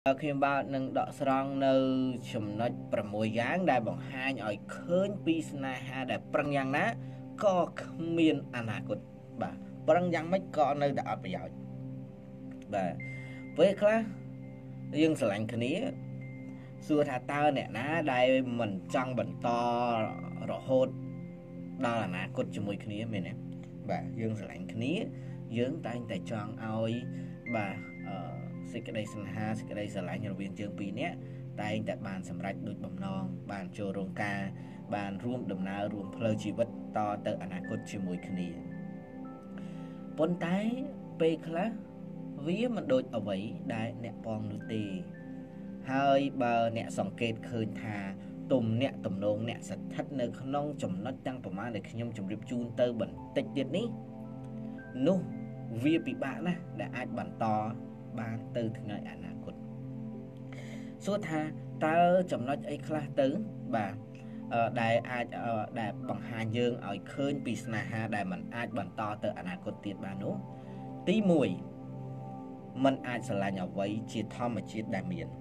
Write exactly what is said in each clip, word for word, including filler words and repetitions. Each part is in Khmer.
khi ba nâng đọ srong nơ chùm nói bầm mùi dáng đại bằng hai ở khơi pi sna ha đại prang yang ná có miên anh à cột bà prang yang mấy con nơi đã bây giờ bà với khác riêng sờ lạnh khní xưa thà tao nè ná đại mình trăng bẩn to rõ hốt đó là ná cột chùm mùi khní mình nè bà riêng sờ lạnh khní dưỡng tay anh tài tròn oi bà sự cái đây sinh ha sự cái đây giờ lại nhân viên chương pi nhé tay tại bàn sầm rạch đôi bầm non bàn trồ rong ca bàn ruộng đầm nào ruộng phơi chi vật to từ anh cốt chi mùi khỉ bốn tái pe khá vía mình đôi ở vậy đại nẹt pong nuôi tì hơi bờ nẹt sòng kẹt khơi thà tùm nẹt tùm nông nẹt sạch thắt nơi nông chồng nó tăng tùm má để khi nhom chồng riệp chun tơ bẩn tịch tiệt ní nu vía bị bạn á đã ai bản to ban từ thứ ngày anh cột số tha ta chấm nói ấy khá tứ bà đại ai đại bằng hai dương ở khơi bị ha đại mình ai bản to từ anh cột tiệt bà nú tí mùi mình ai sẽ là nhỏ vậy chỉ thom mà chỉ đại miền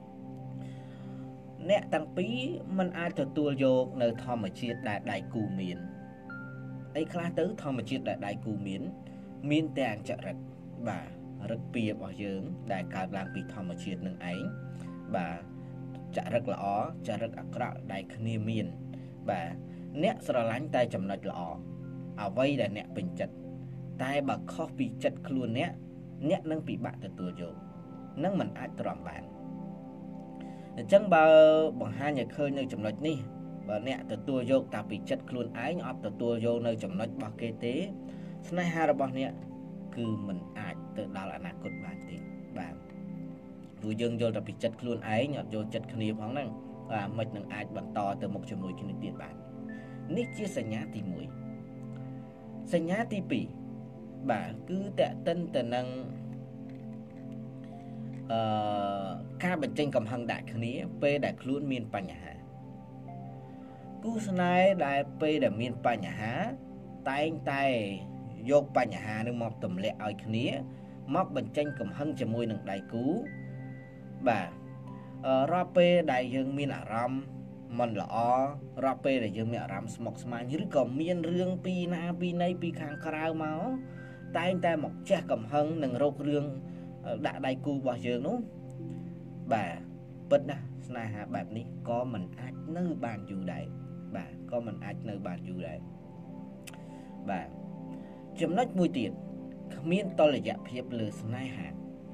nè tăng pí mình ai từ tua vô nơi thom mà chỉ đại đại cù miền ấy khá tứ thom mà chỉ đại đại cù miền miền tàng chợ rạch bà rất bia bỏ dưỡng đại cả làm bị thầm mà chuyện nâng ấy bà chả rất lõ chả rất ác rõ đại khnia miền bà nét sờ lánh tay chầm nạch lõ ở vây là nét bình chật tay bà khó bị chật luôn nét nét nâng bị bạn từ tuổi vô nâng mình ai tròn bạn chẳng bà bằng hai nhà khơi nơi chầm nạch ní bà nét từ tuổi vô ta bị chật luôn ái nhọp từ tuổi vô nơi chầm nạch bảo kê tế snai ha ra bọn nét cứ mình ai tự đào là nạc cột bản thì bà vui dương vô tập bị chất luôn ấy nhọt vô chất khnia phóng năng và mệt năng ai bằng to từ một chấm mùi khi tiền bản nít chia sẻ nhá thì mùi sẻ nhá thì bỉ bà cứ tệ tân từ năng ca bệnh tranh cầm hăng đại khnia p đại luôn miền pa nhà cú snai đại p đại miền pa nhà tay tay vô pa nhà nước mọc tầm lẹ ở khía mọc bệnh tranh cầm hăng cho môi nâng đại cú bà ra pe đại dương miền Aram mình lọ ra pe đại dương miền Aram mọc smile như còn miền riêng pi na pi nay pi khang khao máu tay ta mọc che cầm hăng nâng râu riêng đã đại cú bao giờ nó bà bật nè na ha bạp ní có mình ai nơi bàn dù đại bà có mình ai nơi bàn dù đại bà chấm nói mùi tiền miên to là dạ phiếp lừa snai hạ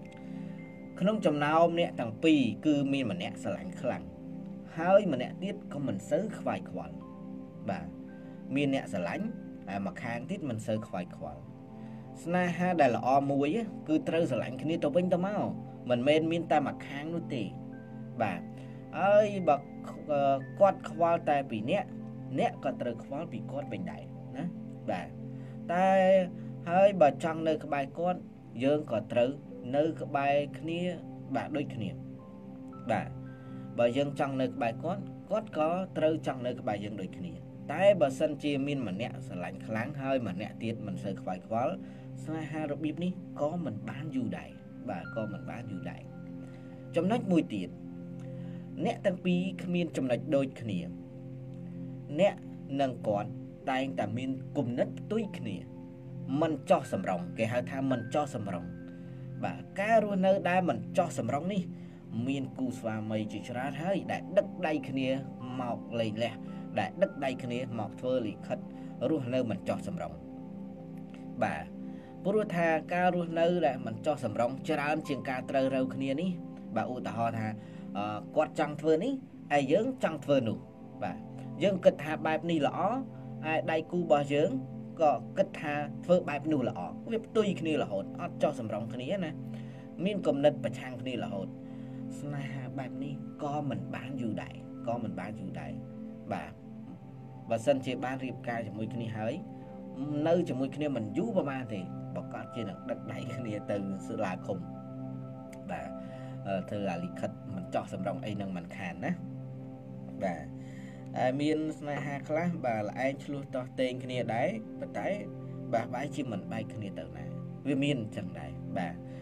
không chấm nào nè thằng pi cứ miên mà nè sờ lạnh khẳng hơi mà nè tiết có mình sớ khoai khoản bà miên nè sờ lạnh à mà khang tiết mình sớ khoai khoản snai ha đây là o muối cứ trơ sờ lạnh khi tao binh tao máu mình men miên ta mà khang nó tì bà ơi bậc quạt khoai tai bị nè nè còn trơ khoai bị quạt bình đại nè bà ta hơi bà trăng nơi cái bài con dương có trừ nơi cái bài kia bà đôi kia bà bà dương trăng nơi cái bài con có có trừ trăng nơi cái bài dương đôi kia tay bà sân chia min mà nè sẽ lạnh kháng hơi mà nè tiết mình sẽ phải có sai hai rồi bíp ní có mình bán dù đại bà có mình bán dù đại trong nách mùi tiết nè tăng pi miên trong nách đôi kia nè nâng con tay anh ta miên cùng nách túi kia mình cho sầm rồng cái hai tham mình cho sầm rồng và cá ruồi nơi đây mình cho sầm rồng đi miên cù xoa mây chỉ ra thấy đại đất đây kia mọc lầy lẹ đại đất đây kia mọc phơi lì khất ruồi nơi mình cho sầm rồng bà ruồi tha cá ruồi nơi đây mình cho sầm rồng cho ra chuyện cá trâu râu kia ní bà u ta ho tha quạt trăng phơi ní ai dưỡng trăng phơi nụ bà dưỡng kịch hạ bài ní lõ ai đây cù bò dưỡng có kết tha phơi bài nụ là ọ việc tùy kia là hồn ở cho sầm rong kia nè miên cầm nứt bạch hàng kia là hồn na bài ní có mình bán dù đại có mình bán dù đại bà và sân chơi bán riệp ca cho mỗi kia hơi nơi cho mỗi kia mình dú vào ma thì bà có chơi được đất đẩy kia từ sự là khùng bà thưa là lịch khất mình cho sầm rong ấy nâng mình khàn á bà miền na ha khá bà là anh luôn to tên kia đấy bà thấy bà bái chi mình bay kia từ này vì miền chẳng đại bà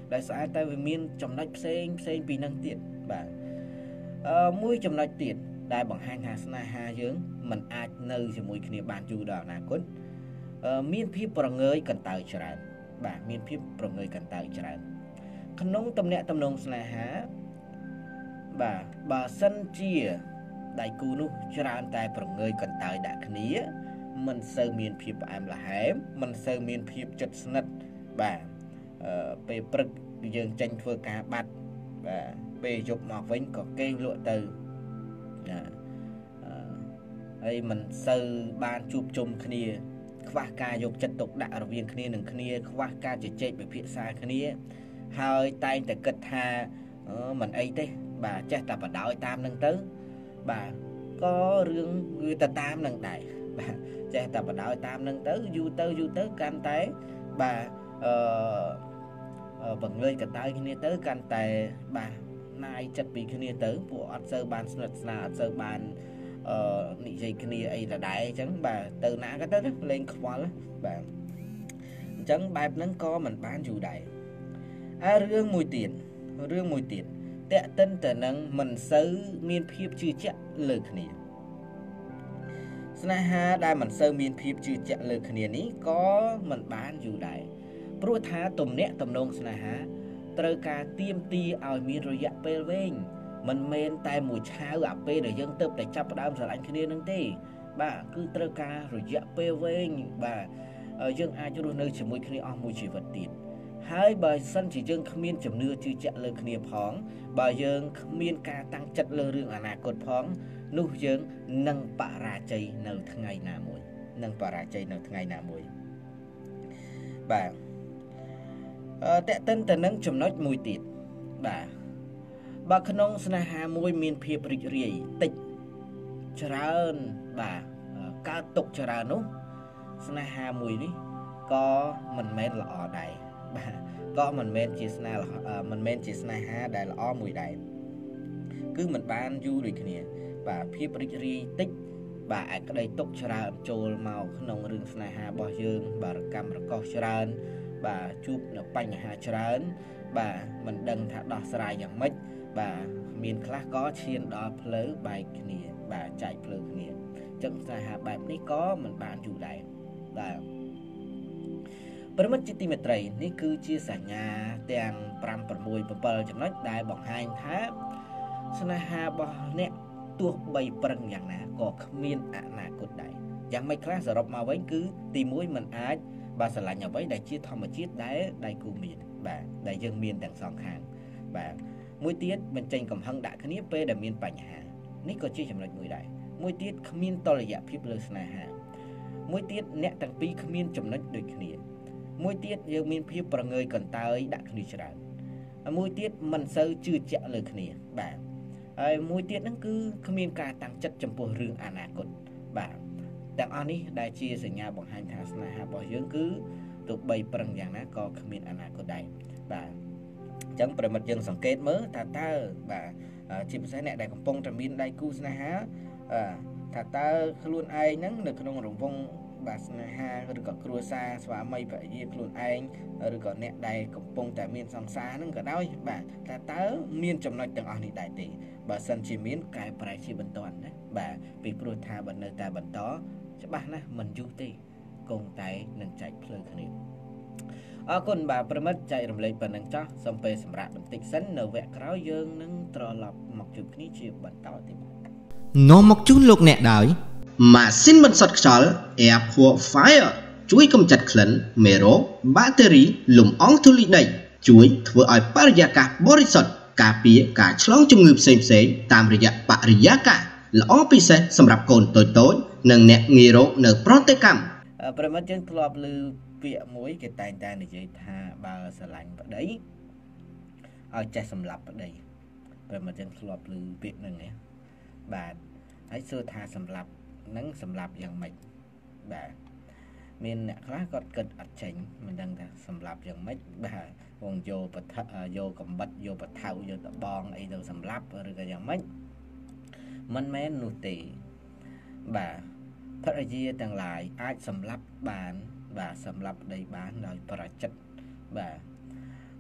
ដោយសារតែវាមានចំណុចផ្សេងផ្សេងពីនឹងទៀតបាទអឺមួយចំណុចទៀតដែលបង្ហាញថាស្នេហាយើងមិនអាចនៅជាមួយគ្នាបានយូរដល់អនាគតអឺមានភាពប្រងើយកន្តើយច្រើនបាទមានភាពប្រងើយកន្តើយច្រើនក្នុងទំនាក់ទំនងស្នេហាបាទបើសិនជាដៃគូនោះច្រើនតែប្រងើយកន្តើយដាក់គ្នាមិនសូវមានភាពផ្អែមល្ហែមមិនសូវមានភាពជិតស្និទ្ធបាទអឺពេលព្រឹកយើងចេញធ្វើការបាត់បាទពេលយប់មកវិញក៏គេងលក់ទៅណាអឺហើយមិនសូវបានជួបជុំគ្នាខ្វះការយកចិត្តទុកដាក់រវាងគ្នានឹងគ្នាខ្វះការជជែកពិភាក្សាគ្នាហើយតែងតែគិតថាមិនអីទេបាទចេះតែបដ ாய் តាមនឹងទៅបាទក៏រឿងវាទៅតាមនឹងដែរបាទចេះតែបដ ாய் តាមនឹងទៅយូរទៅយូរទៅកាន់តែបាទអឺបង្លើយកន្តើយគ្នាទៅកាន់តែបាទណាយចិត្តពីគ្នាទៅពួកអត់សូវបានស្និទ្ធស្នាលអត់សូវបានអឺនិយាយគ្នាអីដដែលអញ្ចឹងបាទទៅណាក៏ទៅលេងខ្វល់បាទអញ្ចឹងបែបហ្នឹងក៏មិនបានយូរដែរហើយរឿងមួយទៀតរឿងមួយទៀតតេតិនទៅនឹងមិនសូវមានភាពជឿជាក់លើគ្នាស្នេហាដែលមិនសូវមានភាពជឿជាក់លើគ្នានេះក៏មិនបានយូរដែរព្រោះថាទំនាក់ទំនងស្នេហាត្រូវការទៀមទីឲ្យមានរយៈពេលវែងមិនមែនតែមួយឆាវអាពេលដែលយើងទៅតែចាប់ផ្ដើមស្រឡាញ់គ្នានឹងទេបាទគឺត្រូវការរយៈពេលវែងបាទយើងអាចរស់នៅជាមួយគ្នាអស់មួយជីវិតទៀតហើយបើសិនជាយើងគ្មានជំនឿជឿជាក់លើគ្នាផងបើយើងគ្មានការតាំងចិត្តលើរឿងអនាគតផងនោះយើងនឹងបរាជ័យនៅថ្ងៃណាមួយនឹងបរាជ័យនៅថ្ងៃណាមួយបាទអឺតេតិនទៅនឹងចំណុចមួយទៀតបាទបើក្នុងស្នេហាមួយមានភាពរីករាយតិចច្រើនបាទកើតទុកច្រើននោះស្នេហាមួយនេះក៏មិនមែនល្អដែរបាទក៏មិនមែនជាស្នេហាមិនមែនជាស្នេហាដែលល្អមួយដែរគឺមិនបានយូរដូចគ្នាបាទភាពរីករាយតិចបាទអាចក្តីទុកច្រើនចូលមកក្នុងរឿងស្នេហារបស់យើងបាទកម្មរកោសច្រើនបាទជួបនៅបញ្ហាច្រើនបាទមិនដឹងថាដោះស្រាយយ៉ាងម៉េចបាទមានខ្លះក៏ឈានដល់ផ្លូវបែកគ្នាបាទចែកផ្លូវគ្នាអញ្ចឹងស្នេហាបែបនេះក៏មិនបានយូរដែរបាទប្រិមិត្តជាទីមេត្រីនេះគឺជាសញ្ញាទាំង5 6 7ចំណុចដែលបង្ហាញថាស្នេហារបស់អ្នកទោះបីប្រឹងយ៉ាងណាក៏គ្មានអនាគតដែរយ៉ាងម៉េចខ្លះសរុបមកវិញគឺទីមួយមិនអាចបាទស្រឡាញ់អ្វីដែលជាធម្មជាតិដែលដៃគូមានបាទដែលយើងមានទាំងសងខាងបាទមួយទៀតបញ្ចេញកំហឹងដាក់គ្នាពេលដែលមានបញ្ហានេះក៏ជាចំណុចមួយដែរមួយទៀតគ្មានតុល្យភាពលើស្នេហាមួយទៀតអ្នកទាំងពីរគ្មានចំណុចដូចគ្នាមួយទៀតយើងមានភាពប្រងើយកន្តើយដាក់គ្នាច្រើនមួយទៀតមិនសូវជឿជាក់លើគ្នាបាទហើយមួយទៀតហ្នឹងគឺគ្មានការតាំងចិត្តចំពោះរឿងអនាគតបាទទាំងអស់នេះដែលជាសញ្ញាបង្ហាញថាស្នេហារបស់យើងគឺទោះបីប្រឹងយ៉ាងណាក៏គ្មានអនាគតដែរបាទអញ្ចឹងប្រិមិត្តយើងសង្កេតមើលថាតើបាទជាពិសេសអ្នកដែលកំពុងតែមានដៃគូស្នេហាថាតើខ្លួនឯងហ្នឹងនៅក្នុងរង្វង់បាទស្នេហាឬក៏គ្រួសារស្វាមីភរិយាខ្លួនឯងឬក៏អ្នកដែលកំពុងតែមានសង្សារហ្នឹងក៏ដោយបាទថាតើមានចំណុចទាំងអស់នេះដែរទេបើសិនជាមានកែប្រែជាបន្ទាន់ណាបាទពីព្រោះថាបើនៅតែបន្តច្បាស់ណាស់មិនយូរទេគង់តែនឹងចែកផ្លូវគ្នាអរគុណបាទប្រិមិត្តចែករំលែកប៉ុណ្ណឹងចោះសូមពេលសម្រាប់បន្តិចសិននៅវគ្គក្រោយយើងនឹងត្រឡប់មកជួបគ្នាជាបន្តទៀតនាំមកជូនលោកអ្នកដោយម៉ាស៊ីនបន្សុទ្ធខ្យល់ Air Purifier ជួយកម្ចាត់ក្លិនមេរោគបាក់តេរីលំអងធូលីដីជួយធ្វើឲ្យបរិយាកាសបរិសុទ្ធការពារការឆ្លងជំងឺផ្សេងៗតាមរយៈបរិយាកាសល្អពិសេសសម្រាប់កូនតូចៗនិងអ្នកងាយរោគនៅប្រទេសកម្ពុជាប្រិមិត្តយើងធ្លាប់ឮពាក្យមួយគេតែងតែនិយាយថាបើស្រឡាញ់ប្តីឲ្យចេះសម្លាប់ប្តីប្រិមិត្តយើងធ្លាប់ឮពាក្យហ្នឹងណាបាទហើយសួរថាសម្លាប់នឹងសម្លាប់យ៉ាងម៉េចបាទមានអ្នកខ្លះគាត់គិតអត់ចេញមិនដឹងថាសម្លាប់យ៉ាងម៉េចបាទវងយកបថយកកំបិតយកបថៅយកតបងអីទៅសម្លាប់ឬក៏យ៉ាងម៉េចមិនមែននោះទេបាទភរិយាទាំងឡាយអាចសម្លាប់បានបាទសម្លាប់ប្តីបានដោយប្រចិត្តបាទ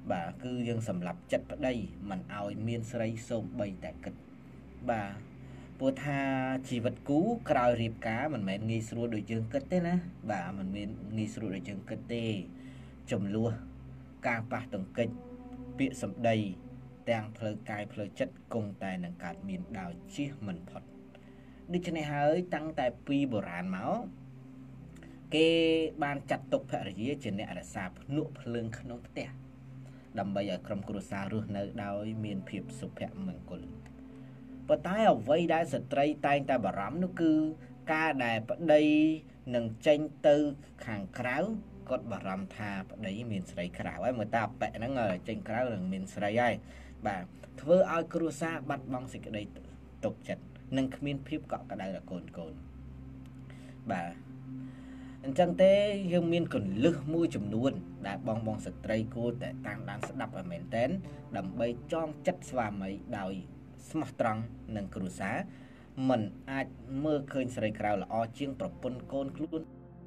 បាទគឺយើងសម្រាប់ចិត្តប្តីមិនឲ្យមានស្រីសូម្បីតែគិតបាទព្រោះថាជីវិតគូក្រោយរៀបការមិនមែនងាយស្រួលដូចយើងគិតទេណាបាទមិនមានងាយស្រួលដូចយើងគិតទេចំនួនការប៉ះទង្គិចពាក្យសម្ដីទាំងផ្លូវកាយផ្លូវចិត្តគង់តែនឹងកើតមានដោយជៀសមិនផុតដូច្នេះហើយតាំងតែពីបុរាណមកគេបានចាត់ទុកភរិយាជាអ្នករក្សាភ្នក់ភ្លើងក្នុងផ្ទះដើម្បីឲ្យក្រុមគ្រួសាររស់នៅដោយមានភាពសុភមង្គលប៉ុន្តែអ្វីដែលស្ត្រីតែងតែបារម្ភនោះគឺការដែលប្តីនឹងចេញទៅខាងក្រៅគាត់បារម្ភថាប្តីមានស្រីក្រៅហើយមើលតាអប៉ែហ្នឹងចេញក្រៅនឹងមានស្រីហើយបាទធ្វើឲ្យគ្រួសារបាត់បង់សេចក្តីទុកចិត្តនិងគ្មានភាពកក់ក្ដៅដល់កូនកូនបាទអញ្ចឹងទេយើងមានកលឹះមួយចំនួនដែលបងបងស្ត្រីគួរតែតាមដានស្ដាប់ឲ្យមែនតែនដើម្បីចងចិត្តស្វាមីដោយស្មោះត្រង់នឹងគ្រួសារមិនអាចមើលឃើញស្រីក្រៅល្អជាងប្រពន្ធកូនខ្លួន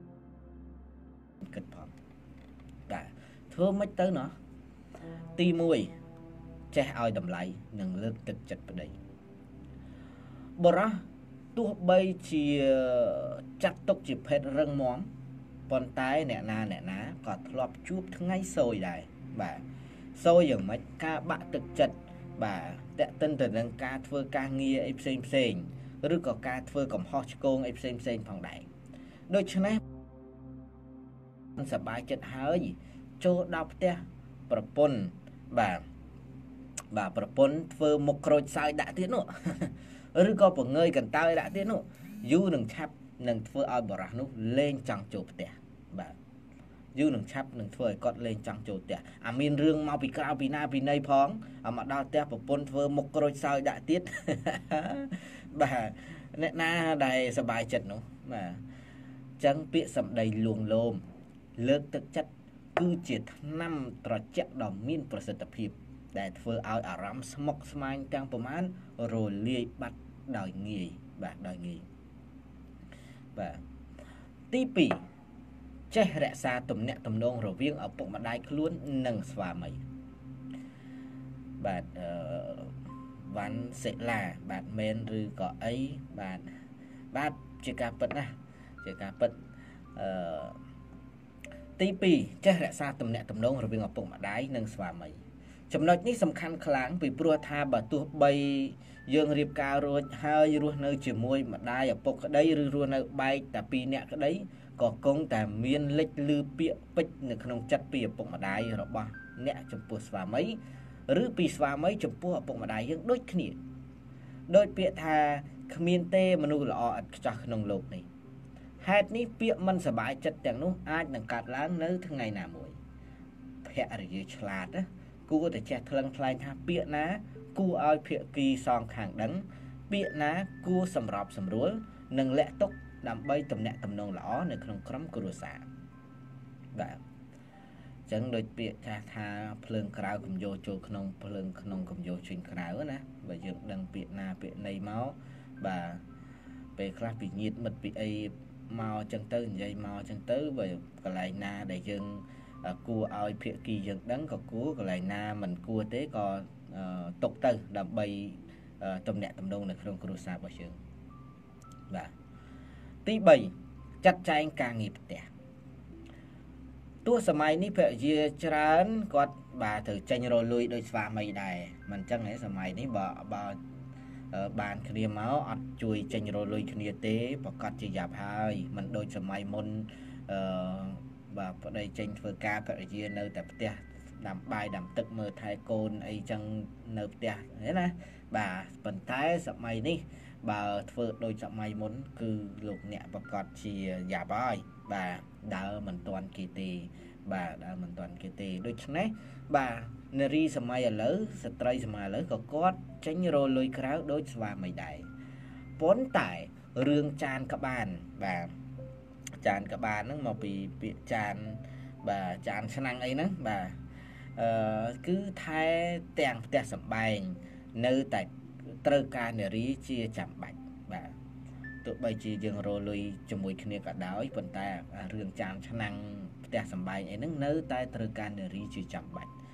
គិតផងបាទធ្វើមិនទៅណោះទីមួយចេះឲ្យតម្លៃនិងលើកទឹកចិត្តប្តីបរោះទោះបីជាចាត់ទុកជាភេទរឹងមាំប៉ុន្តែអ្នកណាអ្នកណាក៏ធ្លាប់ជួបថ្ងៃសោយដែរបាទសោយយ៉ាងម៉េចការបាក់ទឹកចិត្តបាទតេតិនទៅនឹងការធ្វើការងារអីផ្សេងផ្សេងឬក៏ការធ្វើកំហុសឆ្គងអីផ្សេងផ្សេងផងដែរដូច្នេះសប្បាយចិត្តហើយចូលដល់ផ្ទះប្រពន្ធបាទបាទប្រពន្ធធ្វើមុខក្រូចសើចដាក់ទៀតនោះឬក៏បង្ងើយកន្តើយដាក់ទៀតនោះយូរនឹងឆាប់នឹងធ្វើឲ្យបរោះនោះលេងចង់ចូលផ្ទះបាទយូរនឹងឆាប់នឹងធ្វើឲ្យគាត់លេងចង់ចូលផ្ទះអាមានរឿងមកពីក្រៅពីណាពីណីផងអាមកដល់ផ្ទះប្រពន្ធធ្វើមុខក្រូចសើចដាក់ទៀតបាទអ្នកណាដែលសប្បាយចិត្តនោះបាទចឹងពាក្យសម្ដីលួងលោមលើកទឹកចិត្តគឺជាថ្នាំត្រជាក់ដ៏មានប្រសិទ្ធភាពដែលធ្វើឲ្យអារម្មណ៍ស្មុគស្មាញទាំងប្រមាណរលាយបាត់ដោយងាយបាទដោយងាយបាទទីពីរចេះរក្សាទំនាក់ទំនងរវាងឪពុកម្ដាយខ្លួននិងស្វាមីបាទអឺវ៉ាន់សេឡាបាទមែនឬក៏អីបាទបាទជាការពិតណាជាការពិតអឺទីពីរចេះរក្សាទំនាក់ទំនងរវាងឪពុកម្ដាយនិងស្វាមីចំណុចនេះសំខាន់ខ្លាំងពីព្រោះថាបើទោះបីយើងរៀបការរួចហើយរស់នៅជាមួយម្ដាយឪពុកក្តីឬរស់នៅបែកតែពីរនាក់ក្តីក៏គង់តែមានលេចលឺពាក្យពេចន៍នៅក្នុងចិត្តពីឪពុកម្ដាយរបស់អ្នកចំពោះស្វាមីឬពីស្វាមីចំពោះឪពុកម្ដាយយើងដូចគ្នាដោយពាក្យថាគ្មានទេមនុស្សល្អឥតខ្ចោះក្នុងโลกនេះហេតុនេះពាក្យមិនសប្បាយចិត្តទាំងនោះអាចនឹងកើតឡើងនៅថ្ងៃណាមួយភរិយាឆ្លាតណាគួរតែចេះថ្លឹងថ្លែងថាពាក្យណាគួរឲ្យភាគីសងខាងដឹងពាក្យណាគួរសម្របសម្រួលនិងលាក់ទុកដើម្បីទំនាក់ទំនងល្អនៅក្នុងក្រុមគ្រួសារបាទអញ្ចឹងដូចពាក្យថាថាភ្លើងក្រៅកំយោចូលក្នុងភ្លើងក្នុងកំយោចេញក្រៅណាបើយើងដឹងពាក្យណាពាក្យណីមកបាទពេលខ្លះពីញាតិមិត្តពីអីមកអញ្ចឹងទៅនិយាយមកអញ្ចឹងទៅបើកន្លែងណាដែលយើងគួរឲ្យភាគីយើងដឹងក៏គួរកន្លែងណាមិនគួរទេក៏ຕົកទៅដើម្បីទំនាក់ទំនងនៅក្នុងគ្រួសាររបស់យើងបាទទីបីចាត់ចែងការងារផ្ទះទោះសម័យនេះភរិយាច្រើនគាត់បាទត្រូវចេញរលួយដោយស្វាមីដែរមិនអញ្ចឹងទេសម័យនេះបើបើបានគ្នាមកអត់ជួយចេញរលួយគ្នាទេប្រកាសជាយ៉ាប់ហើយមិនដូចសម័យមុនអឺបាទប្តីចេញធ្វើការភរិយានៅតែផ្ទះដាំបាយដាំទឹកមើលថែកូនអីចឹងនៅផ្ទះណាបាទប៉ុន្តែសម័យនេះបើធ្វើដូចសម័យមុនគឺលោកអ្នកប្រកាសជាយ៉ាប់ហើយបាទដើរមិនទាន់គេទេបាទដើរមិនទាន់គេទេដូច្នេះបាទនារីសម័យឥឡូវស្ត្រីសម័យឥឡូវក៏គាត់ចេញរលុយក្រៅដូចស្វាមីដែរប៉ុន្តែរឿងចានក្បានបាទចានក្បានហ្នឹងមកពីពាក្យចានបាទចានឆ្នាំងអីហ្នឹងបាទអឺគឺថែទាំងផ្ទះសម្បែងនៅតែត្រូវការនារីជាចាំបាច់បាទទោះបីជាយើងរលុយជាមួយគ្នាក៏ដោយប៉ុន្តែរឿងចានឆ្នាំងផ្ទះសម្បែងអីហ្នឹងនៅតែត្រូវការនារីជាចាំបាច់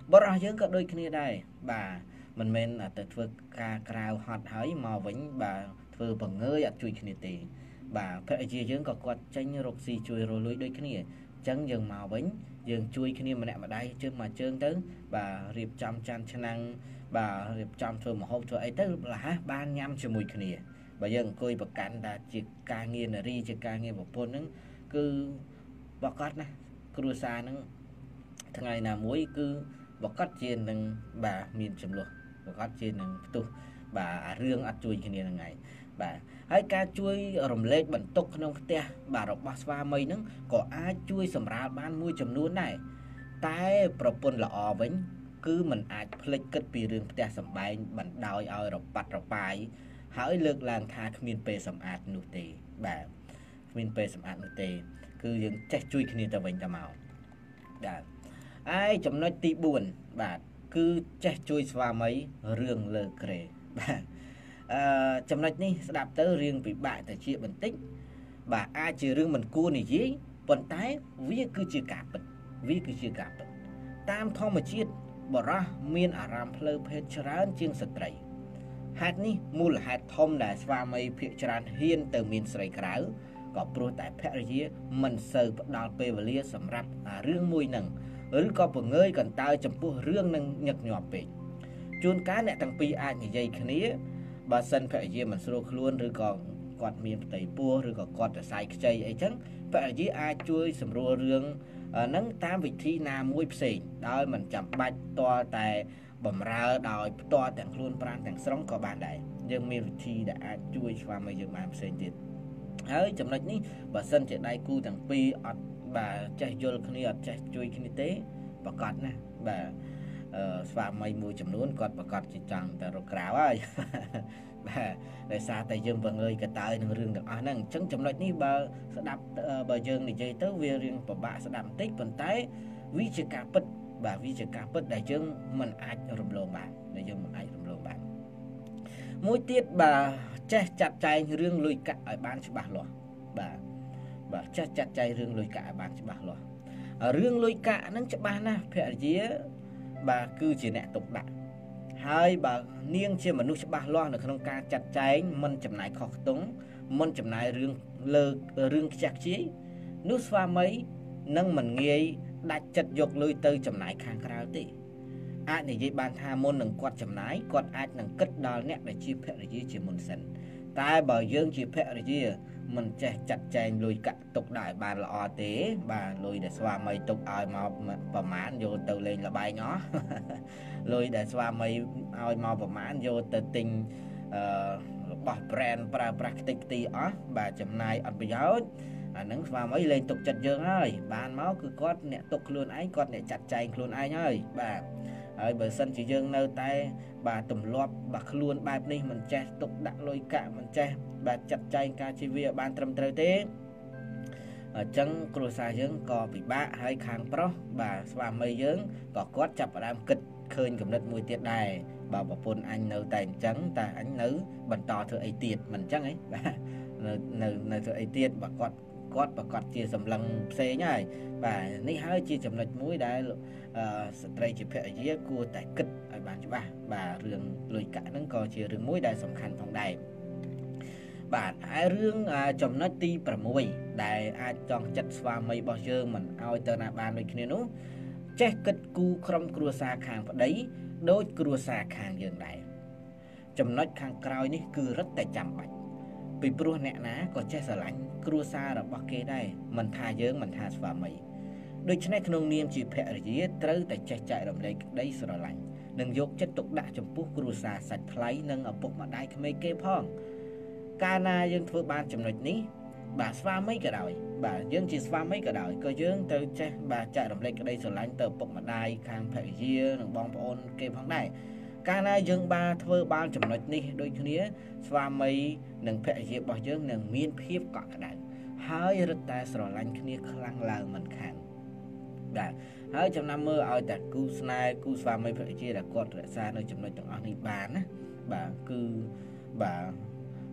បរោះយើងក៏ដូចគ្នាដែរបាទមិនមែនតែធ្វើការក្រៅហត់ហើយមកវិញបាទធ្វើបង្ងើយអត់ជួយគ្នាទេបាទភរិយាយើងក៏គាត់ចេញរកស៊ីជួយរលួយដូចគ្នាអញ្ចឹងយើងមកវិញយើងជួយគ្នាម្នាក់ម្ដាយជើងមកជើងទៅបាទរៀបចំចានឆ្នាំងបាទរៀបចំធ្វើម្ហូបធ្វើអីទៅលះបានញ៉ាំជាមួយគ្នាបើយើងអង្គុយប្រកាន់ថាជាការងារនារីជាការងារប្រពន្ធហ្នឹងគឺប្រកាសណាគ្រួសារហ្នឹងថ្ងៃណាមួយគឺប្រកាសជានឹងបាទមានចំនួនប្រកាសជានឹងផ្ទុះបាទរឿងអត់ជួយគ្នាហ្នឹងហើយបាទហើយការជួយរំលែកបន្ទុកក្នុងផ្ទះបាទរបស់ស្វាមីហ្នឹងក៏អាចជួយសម្រាលបានមួយចំនួនដែរតែប្រពន្ធល្អវិញគឺมันអាចភ្លេចគិតពីរឿងផ្ទះសម្បែងបណ្ដោយឲ្យរប៉ាត់របាយហើយលើកឡើងថាគ្មានពេលសម្អាតនោះទេបាទគ្មានពេលសម្អាតនោះទេគឺយើងចេះជួយគ្នាទៅវិញទៅមកបាទហើយចំណុចទីបួនបាទគឺចេះជួយស្វាមីរឿងលើក្រេបាទអឺចំណុចនេះស្ដាប់ទៅរឿងពិបាកតែជាបន្តិចបាទអាចជារឿងមិនគួរនិយាយប៉ុន្តែវាគឺជាការពិតវាគឺជាការពិតតាមធម្មជាតិបរោះមានអារម្មណ៍ផ្លូវភេទច្រើនជាងស្ត្រីហេតុនេះមូលហេតុធំដែលស្វាមីភាគច្រើនហ៊ានទៅមានស្រីក្រៅក៏ព្រោះតែភរិយាមិនសូវផ្ដល់ពេលវេលាសម្រាប់រឿងមួយហ្នឹងឬក៏ពង្រើយកន្តើយចំពោះរឿងនឹងញឹកញាប់ពេកជួនកាលអ្នកទាំងពីរអាចនិយាយគ្នាបើសិនភរិយាមិនស្រួលខ្លួនឬក៏គាត់មានផ្ទៃពោះឬក៏គាត់សរសៃខ្ចីអីចឹងភរិយាអាចជួយសម្រួលរឿងហ្នឹងតាមវិធីណាមួយផ្សេងដោយមិនចាំបាច់តរតែបំរើដោយផ្ទាល់ទាំងខ្លួនប្រាណទាំងស្រុងក៏បានដែរយើងមានវិធីដែលអាចជួយស្វាមីយើងបានផ្សេងទៀតហើយចំណុចនេះបើសិនជាដៃគូទាំងពីរអត់បាទចេះយល់គ្នាអត់ចេះជួយគ្នាទេប្រកាសណាបាទអឺស្វាមីមួយចំនួនគាត់ប្រកាសជាចង់តែរកក្រៅហើយបាទដោយសារតែយើងបង្រើយកតើនឹងរឿងទាំងអស់ហ្នឹងអញ្ចឹងចំណុចនេះបើស្ដាប់បើយើងនិយាយទៅវារៀងពិបាកស្ដាប់បន្តិចប៉ុន្តែវាជាការពិតបាទវាជាការពិតដែលយើងមិនអាចរំលងបានដែលយើងមិនអាចរំលងបានមួយទៀតបាទចេះចាត់ចែងរឿងលុយកាក់ឲ្យបានច្បាស់លាស់បាទបាទចេះចាត់ចែងរឿងលុយកាក់ឲ្យបានច្បាស់លាស់រឿងលុយកាក់ហ្នឹងច្បាស់ណាស់ភរិយាបាទគឺជាអ្នកទុកដាក់ហើយបើនាងជាមនុស្សច្បាស់លាស់នៅក្នុងការចាត់ចែងមិនចំណាយខុសខ្ទង់មិនចំណាយរឿងលើរឿងខ្ជះខ្ជាយនោះស្វាមីនឹងមិនងាយដាច់ចិត្តយកលុយទៅចំណាយខាងក្រៅទេអាចនិយាយបានថាមុននឹងគាត់ចំណាយគាត់អាចនឹងគិតដល់អ្នកដែលជាភរិយាជាមុនសិនតែបើយើងជាភរិយាមិនចេះចាត់ចែងលុយកាក់ទុកដាក់ឲ្យបានល្អទេបាទលុយដែលស្វាមីទុកឲ្យមកប្រមាណយកទៅលេងល្បែងអស់លុយដែលស្វាមីឲ្យមកប្រមាណយកទៅទិញអឺរបស់ brand ប្រើប្រាស់ខ្ទេចខ្ទីអស់បាទចំណាយអត់ប្រយោជន៍អានឹងស្វាមីលេងទុកចិត្តយើងហើយបានមកគឺគាត់អ្នកទុកខ្លួនឯងគាត់អ្នកចាត់ចែងខ្លួនឯងហើយបាទហើយបើសិនជាយើងនៅតែបាទទម្លាប់បាទខ្លួនបែបនេះមិនចេះទុកដាក់លុយកាក់មិនចេះបាទចាត់ចែងការជីវិតបានត្រឹមត្រូវទេអញ្ចឹងគ្រួសារយើងក៏ពិបាកហើយខាងប្រុសបាទស្វាមីយើងក៏គាត់ចាប់ផ្ដើមគិតឃើញគំនិតមួយទៀតដែរបើប្រពន្ធអញនៅតែអញ្ចឹងតែអញនៅបន្តធ្វើអីទៀតមិនអញ្ចឹងហីបាទនៅនៅនៅធ្វើអីទៀតបើគាត់គាត់ប្រកាសជាសម្លឹងផ្សេងហើយបាទនេះហើយជាចំណុចមួយដែលស្ត្រីជាភរិយាគួរតែគិតឲ្យបានច្បាស់បាទរឿងលុយកាក់ហ្នឹងក៏ជារឿងមួយដែលសំខាន់ផងដែរបាទហើយរឿងចំណុចទីប្រាំដែលអាចចង់ចិត្តស្វាមីរបស់យើងមិនឲ្យទៅណាបានដូចគ្នានោះចេះគិតគូរក្រុមគ្រួសារខាងប្តីដូចគ្រួសារខាងយើងដែរចំណុចខាងក្រោយនេះគឺរឹតតែចាំបាច់ពីព្រោះអ្នកណាក៏ចេះស្រឡាញ់គ្រួសាររបស់គេដែរមិនថាយើងមិនថាស្វាមីដូច្នេះក្នុងនាមជាភរិយាត្រូវតែចេះចែករំលែកក្តីស្រឡាញ់និងយកចិត្តទុកដាក់ចំពោះគ្រួសារសាច់ថ្លៃនិងឪពុកម្ដាយក្មេកគេផងកាលណាយើងធ្វើបានចំណុចនេះបាទស្វាមីក៏ដោយបាទយើងជាស្វាមីក៏ដោយក៏យើងត្រូវចេះបាទចែករំលែកក្តីស្រឡាញ់ទៅឪពុកម្ដាយខាងភរិយានិងបងប្អូនគេផងដែរកាលណាយើងបានធ្វើបានចំណុចនេះដូចគ្នាស្វាមីនិងភរិយារបស់យើងនឹងមានភាពកក់ក្ដៅហើយរឹតតែស្រឡាញ់គ្នាខ្លាំងឡើងមិនខានបាទហើយចំណាំមើលឲ្យតែគូស្នេហ៍គូស្វាមីភរិយាដែលគាត់រក្សានៅចំណុចទាំងអស់នេះបានណាបាទគឺបាទ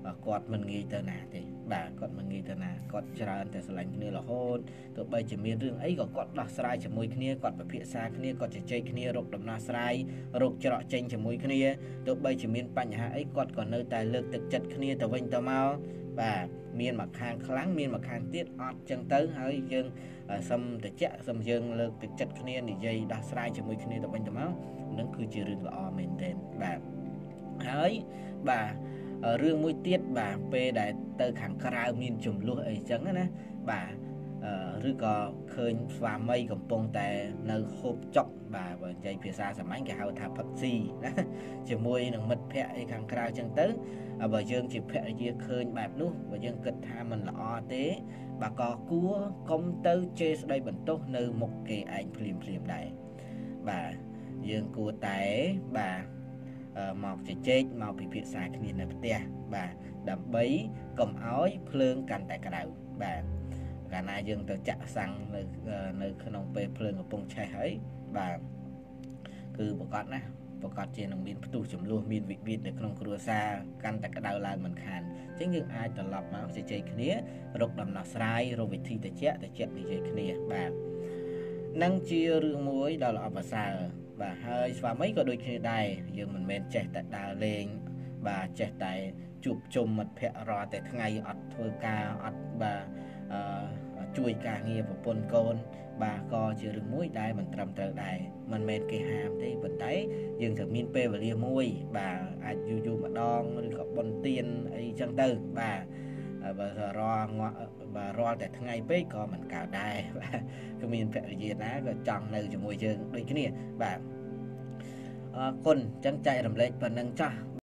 គាត់មិនងាយទៅណាទេបាទគាត់មិនងាយទៅណាគាត់ច្រើនតែស្រឡាញ់គ្នារហូតទោះបីជាមានរឿងអីក៏គាត់ដោះស្រាយជាមួយគ្នាគាត់ពិភាក្សាគ្នាគាត់ជជែកគ្នារកដំណោះស្រាយរកច្រកចេញជាមួយគ្នាទោះបីជាមានបញ្ហាអីគាត់ក៏នៅតែលើកទឹកចិត្តគ្នាទៅវិញទៅមកបាទមានមួយខាងខ្លាំងមានមួយខាងទៀតអត់ចឹងទៅហើយយើងសុំតិចសុំយើងលើកទឹកចិត្តគ្នានិយាយដោះស្រាយជាមួយគ្នាទៅវិញទៅមកនឹងគឺជារឿងល្អមែនទែនបាទហើយបាទរឿងមួយទៀតបាទពេលដែលទៅខាងក្រៅមានចំនួនអីចឹងណាបាទឬក៏ឃើញស្វាមីកំពុងតែនៅហូបចុកបាទបើនិយាយភាសាសាមញ្ញគេហៅថាផឹកស៊ីណាជាមួយនឹងមិត្តភ័ក្តិអីខាងក្រៅចឹងទៅបើយើងជាភរិយាឃើញបែបនោះបើយើងគិតថាមិនល្អទេបាទក៏គួរកុំទៅជេរស្ដីបន្ទោសនៅមុខគេឯងភ្លាមភ្លាមដែរបាទយើងគួរតែបាទមកជជែកមកពិភាក្សាគ្នានៅផ្ទះបាទដើម្បីកុំឲ្យភ្លើងកាន់តែក្តៅបាទកាលណាយើងទៅចាក់សាំងនៅនៅក្នុងពេលភ្លើងកំពុងឆេះហើយបាទគឺប្រកាសណាប្រកាសជានឹងមានផ្ទុះចំនួនមានវិវាទនៅក្នុងគ្រួសារកាន់តែក្តៅឡើងមិនខានអញ្ចឹងយើងអាចត្រឡប់មកជជែកគ្នារកដំណោះស្រាយរកវិធីតិចតិចនិយាយគ្នាបាទនឹងជារឿងមួយដ៏ល្អប្រសើរបាទហើយស្វាមីក៏ដូចគ្នាដែរយើងមិនមែនចេះតែដើរលេងបាទចេះតែជួបជុំមិត្តភ័ក្តិរាល់តែថ្ងៃអត់ធ្វើការអត់បាទអឺជួយការងារប្រពន្ធកូនបាទក៏ជារឿងមួយដែលមិនត្រឹមត្រូវដែរមិនមែនគេហាមទេប៉ុន្តែយើងត្រូវមានពេលវេលាមួយបាទអាចយូរយូរម្ដងឬក៏បុណ្យទានអីចឹងទៅបាទបើរាល់បាទរាល់តែថ្ងៃពេកក៏មិនកើតដែរបាទគឺមានភរិយាណាក៏ចង់នៅជាមួយយើងដូចគ្នាបាទអរគុណចឹងចែករំលែកប៉ុណ្្នឹងចាស់